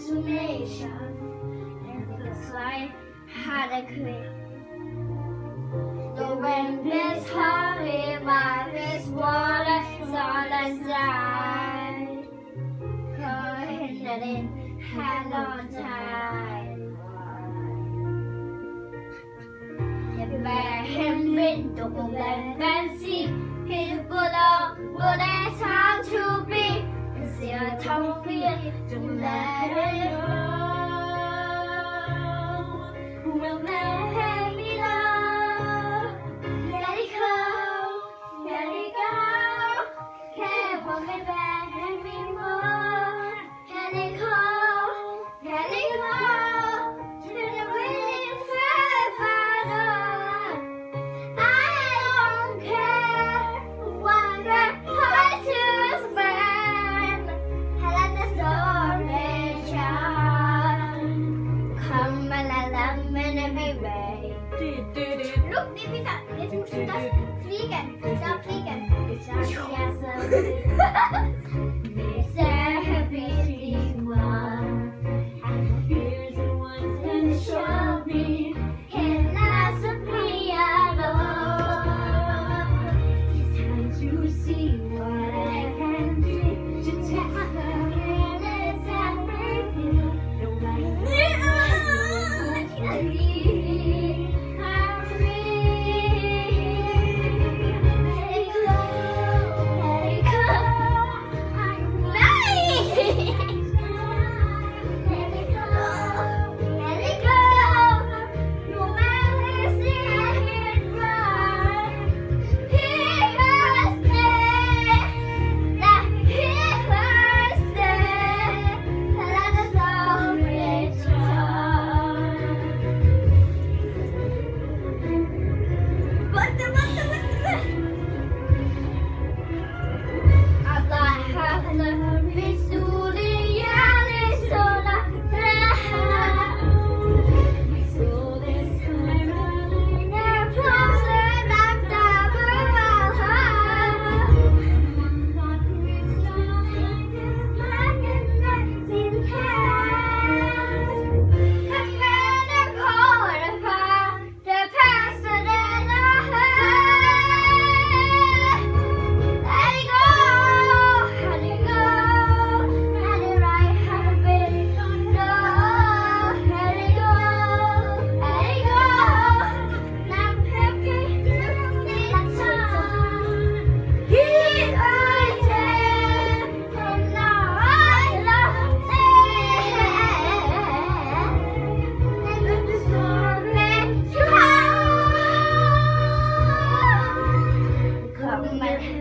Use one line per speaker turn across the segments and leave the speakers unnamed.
destination. It looks like had a quit. The wind is hurrying by this water, solid side. Going that it had on time. If I had been to the fancy, his bullet, but that's how to be. It's your tongue fear, don't let it go. We'll let it go. Let it go, let it go. Can't hold me back anymore. Let it go, let it go. You're the really fair final. I don't care what the heart is burn. I let the story shine. Come and let me be ready. Look, baby, that it's just fliegen. Stop fliegen. It's just yes. It's a happy one. And the fears and ones and show me. Can last of me alone. It's time to see what I can do. To take my hand and everything. No matter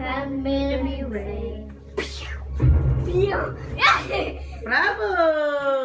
Bravo!